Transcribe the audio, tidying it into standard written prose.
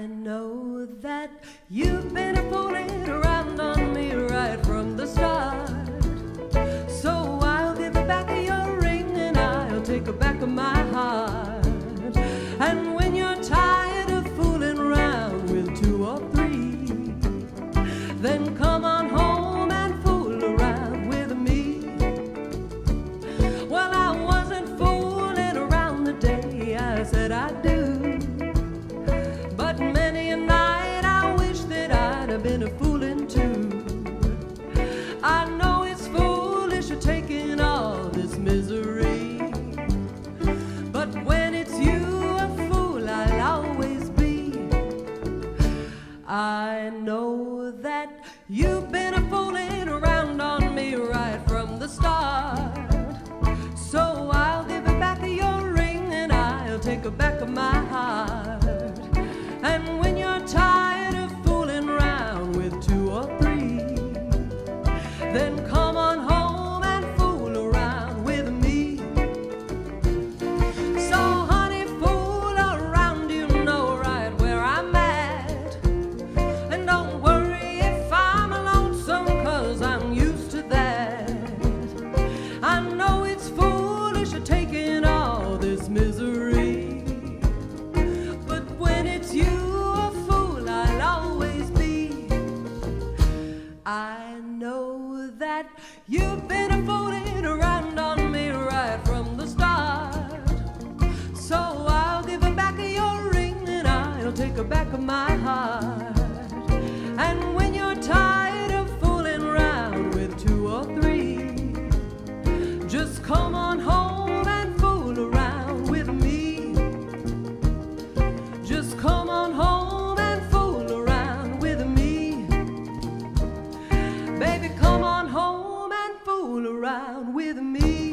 know that you've been fooling around on me right from the start. So I'll give back your ring and I'll take back my heart. And when you're tired of fooling around with 2 or 3, then come on home and fool around with me. Well, I wasn't fooling around the day I said I do, but many a night I wish that I'd have been a fooling too. I know it's foolish taking all this misery, but when it's you, a fool I'll always be. I know that you've been a fooling around on me right from the start. So I'll give back your ring and I'll take back my heart. And when you're tired of fooling around with 2 or 3, then come on home and fool around with me. So honey, fool around, you know right where I'm at. And don't worry if I'm lonesome, 'cause I'm used to that. I know it's foolish taking all this misery, but when it's you, a fool I'll always be. I know that you've been a fooling around on me right from the start. So I'll give back your ring and I'll take back my heart. And when you're tired of fooling around with 2 or 3, just come on home and fool around with me. Just come on home and fool around with me. Baby, come on home and fool around with me.